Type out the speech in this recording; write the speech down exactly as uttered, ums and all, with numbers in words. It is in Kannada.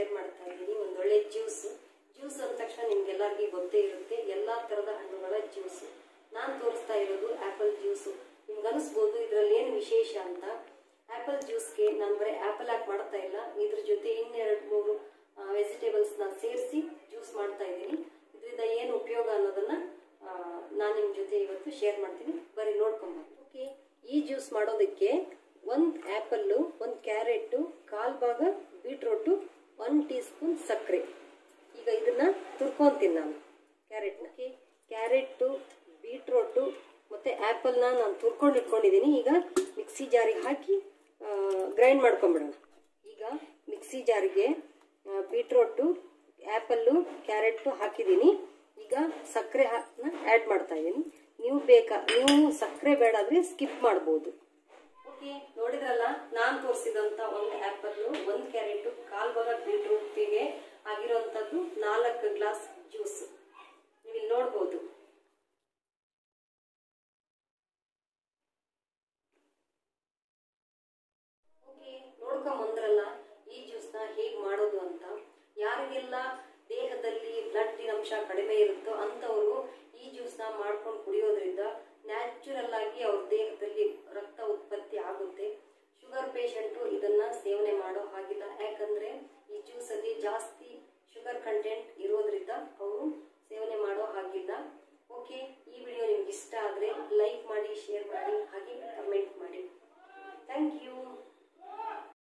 ಶೇರ್ ಮಾಡ್ತಾ ಇದ್ದೀನಿ ಒಂದೊಳ್ಳೆ ಜ್ಯೂಸ್. ಜ್ಯೂಸ್ ಅಂದ ತಕ್ಷಣ ನಿಮ್ಗೆಲ್ಲರಿಗೂ ಗೊತ್ತೇ ಇರುತ್ತೆ, ಎಲ್ಲಾ ತರದ ಹಣ್ಣುಗಳ ಜ್ಯೂಸ್. ನಾನು ತೋರಿಸ್ತಾ ಇರೋದು ಆಪಲ್ ಜ್ಯೂಸು. ನಿಮ್ಗೆ ಅನಿಸ್ಬೋದು ಇದರಲ್ಲಿ ಏನು ವಿಶೇಷ ಅಂತ. ಆಪಲ್ ಜ್ಯೂಸ್ಗೆ ನಾನು ಬರೀ ಆಪಲ್ ಹಾಕಿ ಮಾಡ್ತಾ ಇಲ್ಲ, ಇದ್ರ ಜೊತೆ ಇನ್ನೆರಡು ಮೂರು ವೆಜಿಟೇಬಲ್ಸ್ ನಾನು ಸೇರಿಸಿ ಜ್ಯೂಸ್ ಮಾಡ್ತಾ ಇದ್ದೀನಿ. ಇದರಿಂದ ಏನು ಉಪಯೋಗ ಅನ್ನೋದನ್ನ ನಾನು ನಿಮ್ಮ ಜೊತೆ ಇವತ್ತು ಶೇರ್ ಮಾಡ್ತೀನಿ, ಬರೀ ನೋಡ್ಕೊಂಬರ್ತೀನಿ. ಓಕೆ, ಈ ಜ್ಯೂಸ್ ಮಾಡೋದಕ್ಕೆ ಒಂದು ಆ್ಯಪಲ್ಲು, ಒಂದು ಕ್ಯಾರೆಟು, ಕಾಲು ಭಾಗ ಬೀಟ್ರೋಟು, ಒಂದು ಟೀ ಸ್ಪೂನ್ ಸಕ್ಕರೆ. ಈಗ ಇದನ್ನ ತುರ್ಕೊಂತೀನಿ ನಾನು ಕ್ಯಾರೆಟ್ನ. ಓಕೆ, ಕ್ಯಾರೆಟು, ಬೀಟ್ರೋಟು ಮತ್ತು ಆ್ಯಪಲ್ನ ನಾನು ತುರ್ಕೊಂಡು ಇಟ್ಕೊಂಡಿದ್ದೀನಿ. ಈಗ ಮಿಕ್ಸಿ ಜಾರಿಗೆ ಹಾಕಿ ಗ್ರೈಂಡ್ ಮಾಡ್ಕೊಂಬಿಡೋಣ. ಈಗ ಮಿಕ್ಸಿ ಜಾರಿಗೆ ಬೀಟ್ರೋಟು, ಆ್ಯಪಲ್ಲು, ಕ್ಯಾರೆಟು ಹಾಕಿದ್ದೀನಿ. ಈಗ ಸಕ್ಕರೆ ಹಾಕನ್ನ ಆ್ಯಡ್ ಮಾಡ್ತಾ ಇದ್ದೀನಿ. ನೀವು ಬೇಕಾ ನೀವು ಸಕ್ಕರೆ ಬೇಡಾದ್ರೆ ಸ್ಕಿಪ್ ಮಾಡ್ಬೋದು. ಓಕೆ, ನೋಡಿದ್ರಲ್ಲ, ನಾನು ತೋರಿಸಿದಂಥ ಒಂದು ಆ್ಯಪಲ್ಲು, ಒಂದು ಕ್ಯಾರೆಟು, ಕಾಲು ಭಾಗ ಬೀಟ್ರೂಟಿಗೆ ಆಗಿರುವಂಥದ್ದು ನಾಲ್ಕು ಗ್ಲಾಸ್ ಜ್ಯೂಸ್ ನೀವು ಇಲ್ಲಿ ನೋಡ್ಬೋದು. ಓಕೆ, ನೋಡ್ಕೊಂಬಂದ್ರಲ್ಲ ಈ ಜ್ಯೂಸ್ನ ಹೇಗೆ ಮಾಡೋದು ಅಂತ. ಯಾರಿಗೆಲ್ಲ ದೇಹದಲ್ಲಿ ಬ್ಲಡ್ಡಿನ ಅಂಶ ಕಡಿಮೆ ಇರುತ್ತೋ ಅಂಥವರು ಈ ಜ್ಯೂಸ್ನ ಮಾಡ್ಕೊಂಡು ಕುಡಿಯೋದ್ರಿಂದ ನ್ಯಾಚುರಲ್ ಆಗಿ ಅವ್ರ ದೇಹದಲ್ಲಿ ರಕ್ತ ಉತ್ಪತ್ತಿ ಆಗುತ್ತೆ. ಶುಗರ್ ಪೇಷಂಟು ಇದನ್ನ ಸೇವನೆ